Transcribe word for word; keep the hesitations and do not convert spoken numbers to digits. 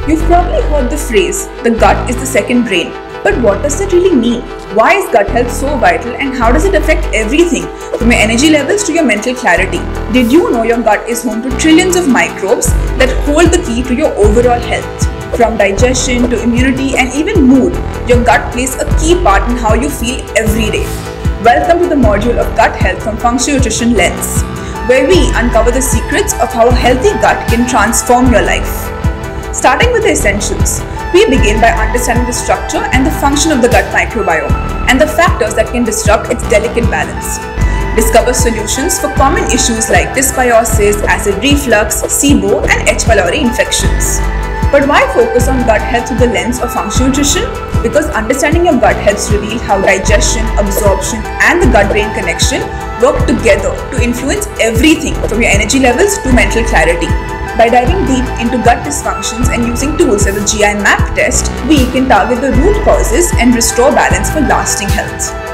You've probably heard the phrase, the gut is the second brain. But what does that really mean? Why is gut health so vital and how does it affect everything from your energy levels to your mental clarity? Did you know your gut is home to trillions of microbes that hold the key to your overall health? From digestion to immunity and even mood, your gut plays a key part in how you feel every day. Welcome to the module of Gut Health from Functional Nutrition Lens, where we uncover the secrets of how a healthy gut can transform your life. Starting with the essentials, we begin by understanding the structure and the function of the gut microbiome and the factors that can disrupt its delicate balance. Discover solutions for common issues like dysbiosis, acid reflux, SIBO, and H. pylori infections. But why focus on gut health through the lens of functional nutrition? Because understanding your gut helps reveal how digestion, absorption, and the gut-brain connection work together to influence everything from your energy levels to mental clarity. By diving deep into gut dysfunctions and using tools like the G I map test, we can target the root causes and restore balance for lasting health.